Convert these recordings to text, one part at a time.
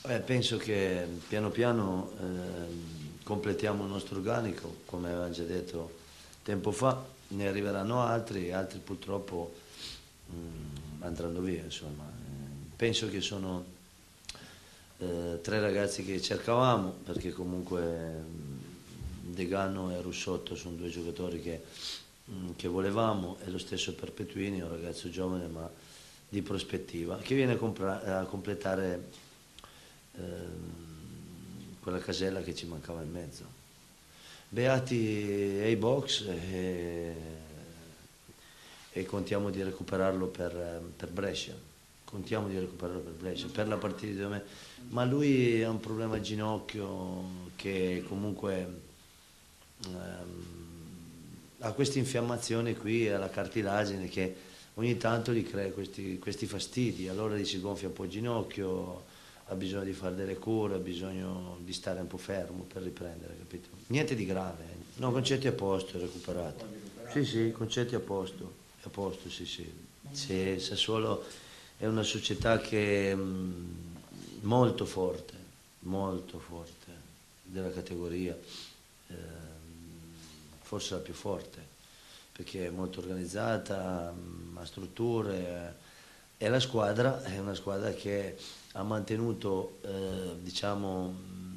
Penso che piano piano completiamo il nostro organico, come avevamo già detto tempo fa, ne arriveranno altri, altri purtroppo andranno via, insomma. Penso che sono tre ragazzi che cercavamo, perché comunque Degano e Russotto sono due giocatori che volevamo, e lo stesso Perpetuini, un ragazzo giovane ma di prospettiva, che viene a completare quella casella che ci mancava in mezzo. Beati ai box e contiamo di recuperarlo per Brescia. Contiamo di recuperarlo per Brescia, per la partita di domenica. Ma lui ha un problema al ginocchio che comunque ha queste infiammazioni qui alla cartilagine che ogni tanto gli crea questi fastidi, allora gli si gonfia un po' il ginocchio, ha bisogno di fare delle cure, ha bisogno di stare un po' fermo per riprendere, capito? Niente di grave, eh. No, Concetti a posto, è recuperato. Sì, sì, Concetti a posto, sì, sì. Sì, Sassuolo è una società che è molto forte della categoria, forse la più forte, perché è molto organizzata, ha strutture, e la squadra è una squadra che ha mantenuto diciamo,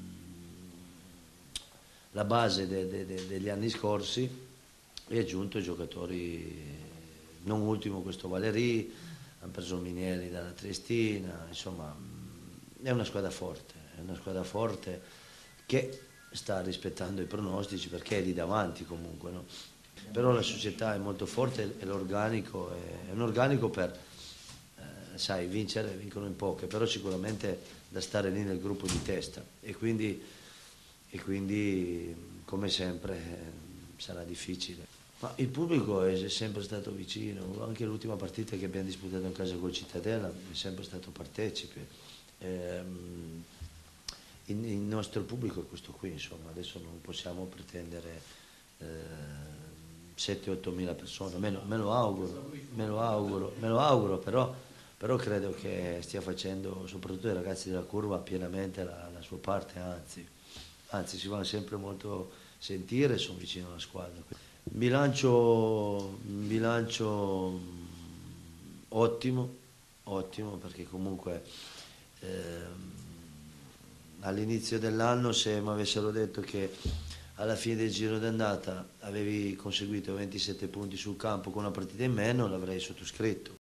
la base degli anni scorsi e ha aggiunto giocatori, non ultimo questo Valeri, hanno preso Minieri dalla Triestina, insomma è una squadra forte che sta rispettando i pronostici perché è lì davanti comunque, no? Però la società è molto forte e l'organico è un organico per, sai, vincere, vincono in poche, però sicuramente da stare lì nel gruppo di testa e quindi come sempre sarà difficile. Ma il pubblico è sempre stato vicino, anche l'ultima partita che abbiamo disputato in casa col Cittadella è sempre stato partecipe. Il nostro pubblico è questo qui, insomma, adesso non possiamo pretendere 7-8 mila persone, me lo auguro, però credo che stia facendo, soprattutto i ragazzi della curva, pienamente la sua parte, anzi si vanno sempre molto sentire e sono vicino alla squadra. Un bilancio ottimo, ottimo perché comunque all'inizio dell'anno se mi avessero detto che alla fine del giro d'andata avevi conseguito 27 punti sul campo con una partita in meno l'avrei sottoscritto,